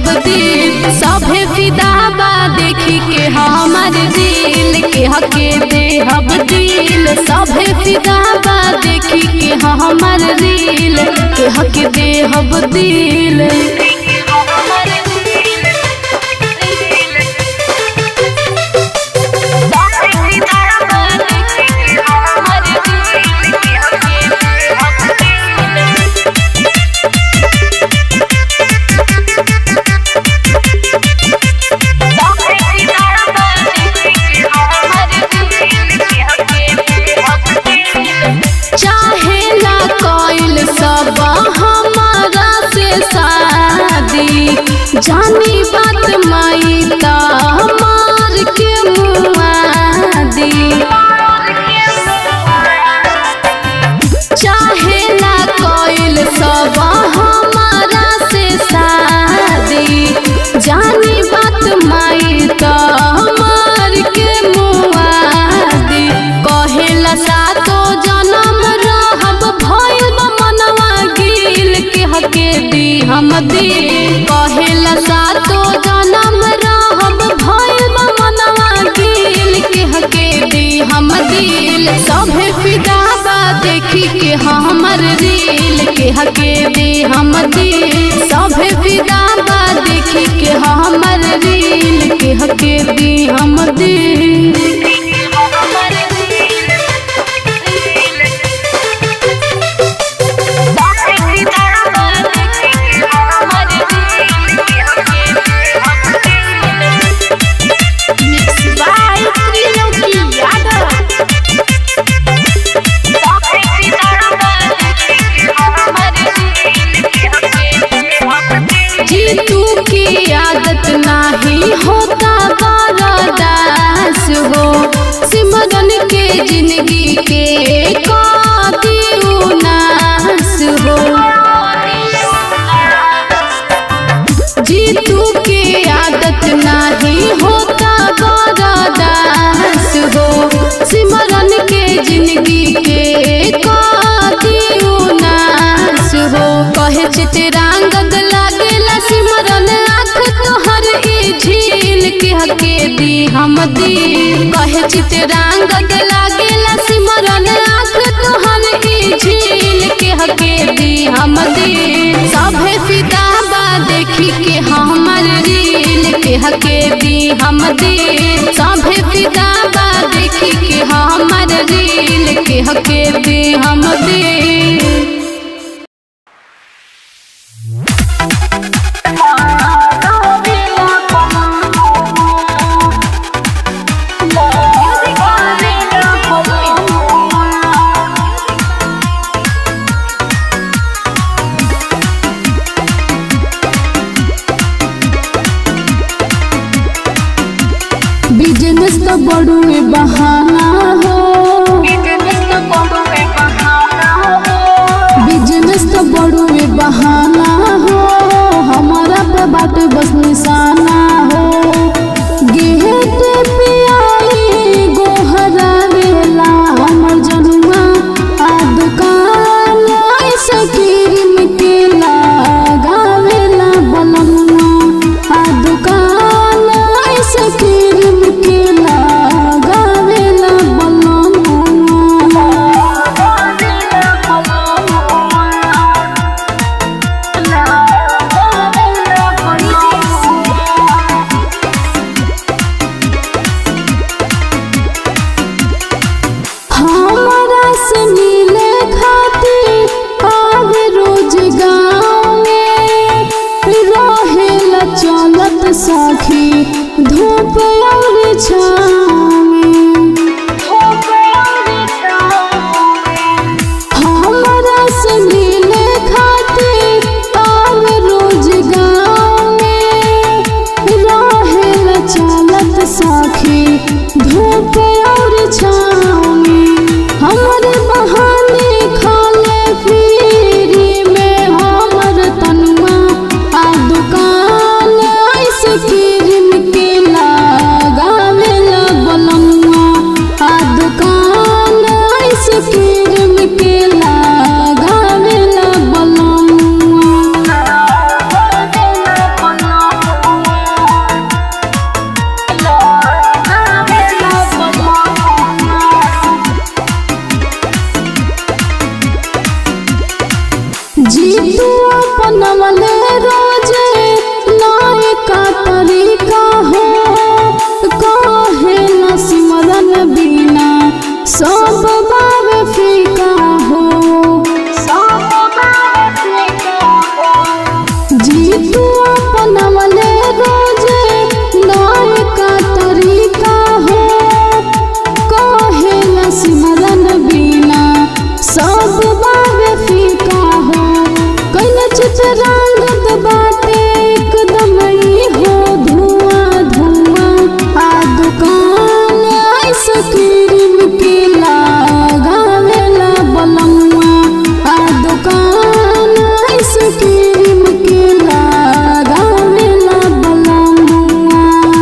दिल सभे फिदा बा देखी के हमर दिल के हके देहब दिल सभे फिदा बा देखी के हमर दिल के हके देहब दिल। जानी बात माई ता मार के मुआदी चाहे ना कोइल सब हमारा से शादी जानी बात माई ता मार के मुआदी कहेला सातो जन्म रहब भइल बा मनवा गिल के हके दी हम दिल कहेला सातो जन्म रहब भइल बा मनवा गिल के हके दी हम दिल सभे फिदा बा देखी के हमर दिल के हके दी हम दिल सभे फिदा बा देखी के हमर दिल के हके दी हम दिल। जीतू की आदत नाही होता बर्दास हो सिमरन के जिंदगी के नाश हो जीतू की आदत नहीं होता बर्दास हो सिमरन के जिंदगी के नाश हो कहे चित्रांगद लागेला सिमरन आँख तोहर ई झील के हके दी हम दिल कहे चित्रांगद लागेला सिमरन आँख तोहर ई झील के हके दी हम दिल सभे फिदा बा देखी के हमर दिल के हके दी हम दिल सभे फिदा बा देखी के हमर दिल के हके दी हम दिल। बिजनेस तो बड़ुए बहाना हो जीतू अपनवले रोजे नाय का तरीका हो काहे न सिमरन बिना सब बावे फीका हो जीतू अपनवले रोजे नाय का तरीका हो काहे न सिमरन बिना सब बावे फीका हो कहीं चितरंगत बाटे एकदम ही हो धुआं धुआं आ दुकान आइसक्रीम के लगावेला बलमुआ आ दुकान आइसक्रीम के लगावेला बलमुआ।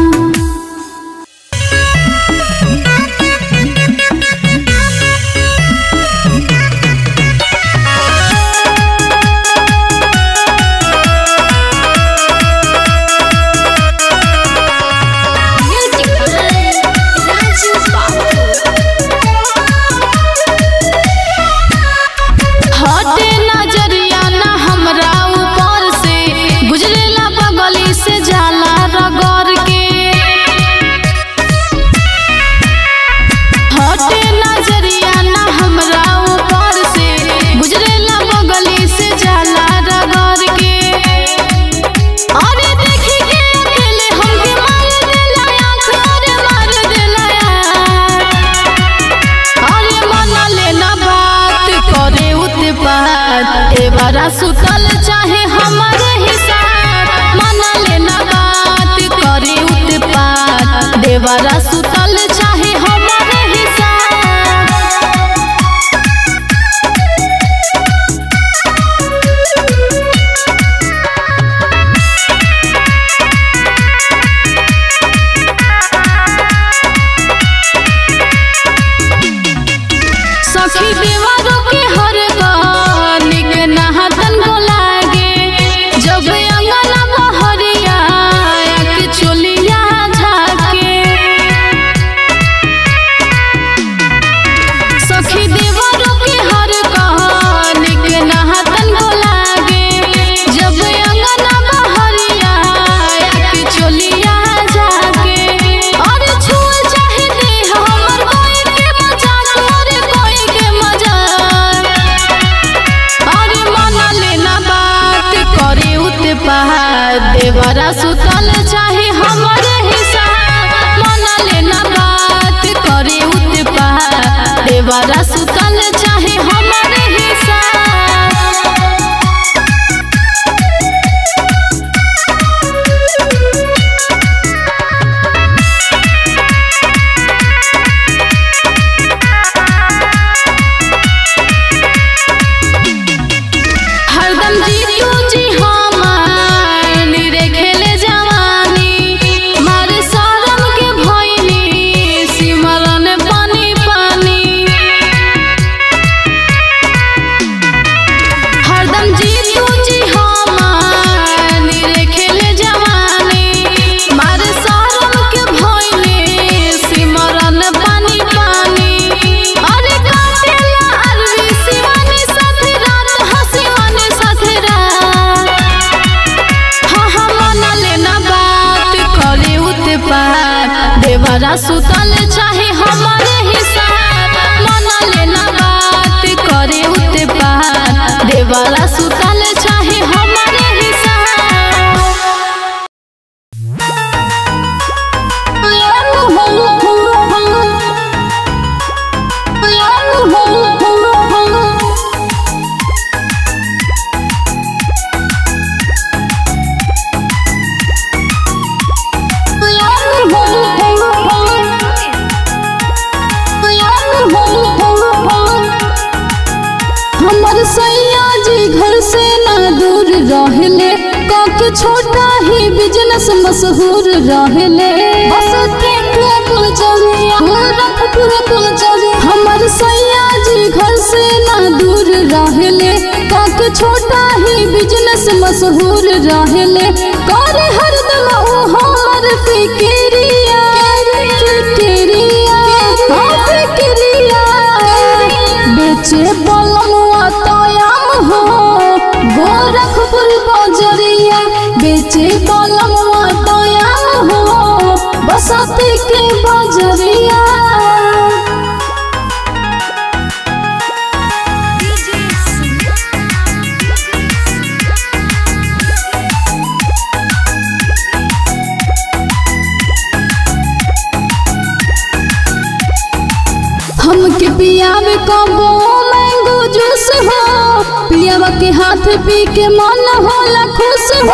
हटे नजरिया ना हमरा ऊपर से गुजरेला बगली से जाला रगड़ के हटे नजरिया ना हमरा ऊपर से गुजरेला बगली से जाला रगड़ के अरे देखी के अकेले हमके मार देला आँख अरे मार देला अरे मना लेना बात करे उत्पात एबारा सुतल चाहे हमारे हिसाब मना लेना बात करे उत्पात देवारा सुतल चाहे हमारे हिसाब। सखी देवारों के हर गानिक नहातन को लागे जब अंगना बहरिया के चोलिया झाके सखी देवारों के हर गानिक नहातन को लागे जब अंगना बहरिया के चोलिया झाके और छुए चाहे दे हमर कोई के मजाक और कोई के मजाक अरे मना लेना बात करे उत्पात देवरा सुतल चाहे हमारे हिसाब मना लेना बात करे उत्पात देवरा सुतल चाहे हमारे हिसाब। हरदम जीतू जी हमार निरे खेले जवानी मारे सारम के भइनी सिमरन पानी पानी हरदम जीतू जी हमार निरे खेले जवानी मारे सारम के भइनी सिमरन पानी पानी अरे काटेला अरवी शिवानी साथ रात हसीवानी साथ रात हाँ मना लेना बात करे उत्पात देवरा सुतल चाहे हमारे हिसाब मना लेना बात करे उत्पात देवरा सुतल चाहे हमारे हिसाब। हमर सैया जी घर से ना दूर रहले काके छोटा ही बिजनेस मशहूर रहले हमर सैया जी घर से ना दूर रहले काके छोटा ही बिजनेस मशहूर रहले करे हरदम ओ हमर फिक्रिया बेचे बलमुआ तयाम हो बेचे कलमवा तया हो बसती के बजरिया। हमके पियावे कबो मैंगो जूस हो पियावा के हाथ पी के मन होला खुश हो।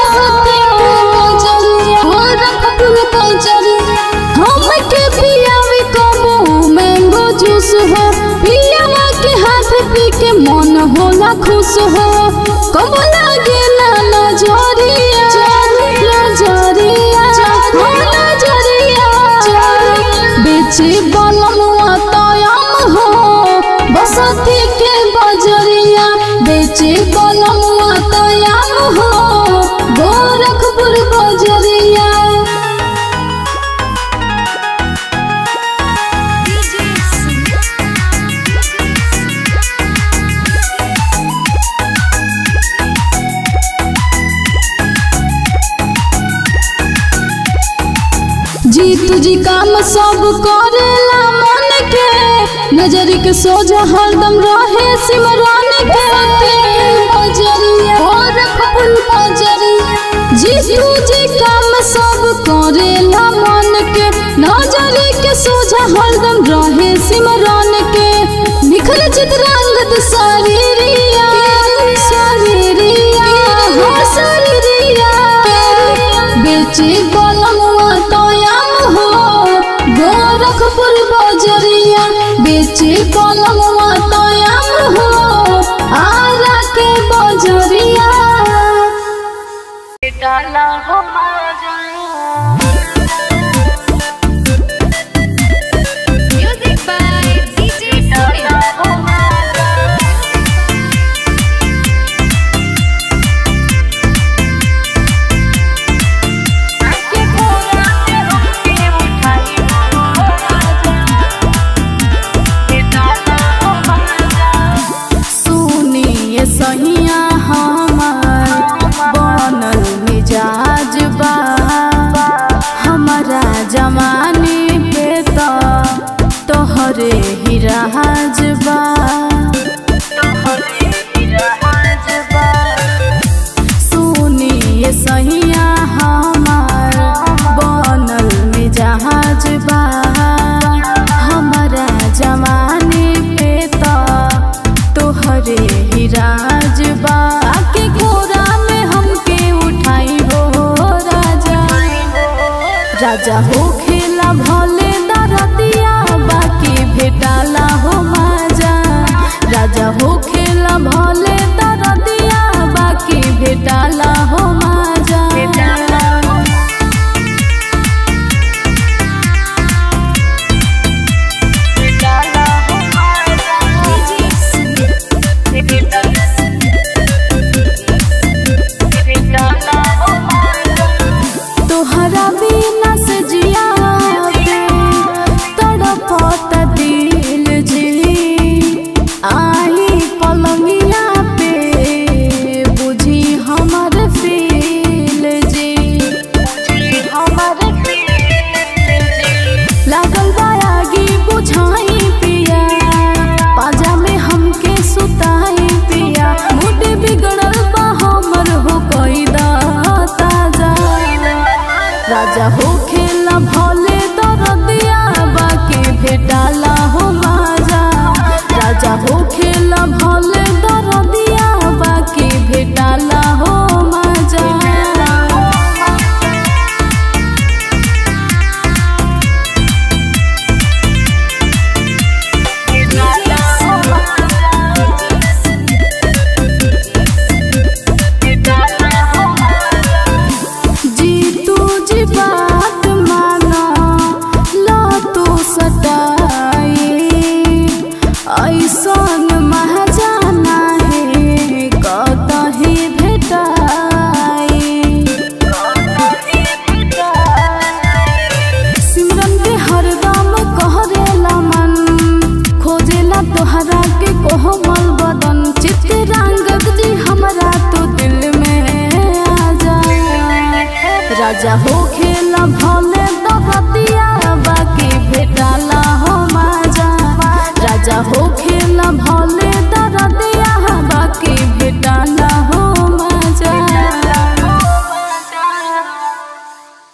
हमके पियावे कबो मैंगो जूस हो पियावा के हाथ पी के मन होला खुश हो। कबो लागे ना नजरिया नजरिया नजरिया बेचे बलमुआ हो बसती के बजरिया। बेचे कलमवा तया हो गोरखपुर बजरिया। जी तुझी काम सब करेला मन के नजर के सोझा हरदम रहे सिमरन के गोरखपुर बजरिया। जी तुझी काम सब करेला मन के नजर के सोझा हरदम रहे सिमरन के। निखर चित्रांगद शरीरिया शरीरिया हो शरीरिया बेचे कलमवा तया हो गोरखपुर बजरिया। बेचे कलमवा तया हो आरा के बजरिया। डाला हो म्यूजिक बाय डीजे डाला हो सहिया हमार बनल मिजाज बा हमारा जमाने पे तो तोहरे ही राज बा। सुनिए सहिया हमार बनल मिजाज बा हमारा जमाने पे तो तोहरे राज बा। के कोरा में हमके उठाई हो राजा राजा हो खेला भले दरदिया बाकी भेटाला हो माजा। राजा हो खेला भले दरदिया बाकी भेटाला हो माजा। तोहरा बिना से जिया तड़पत दिल जी आई पलंगिया पे बुझी हमर फील जी। लागल बायागी बुझाई पिया पाजा में हमके सुताई पिया। मूड बिगड़ल बा हमर हो कोई ताजा। राजा हो खेला भले दरदिया बाकी भेटाला हो माजा। राजा हो खेला भले दरदिया बाकी भेटाला हो माजा। बात माना ला तू सताई ऐसन महजाना है कतही भेटाई। सिमरन के हरदम कहरेला मन खोजेला तोहरा के कोमल बदन। चित्तरंगद जी हमरा तो दिल में आ जा राजा हो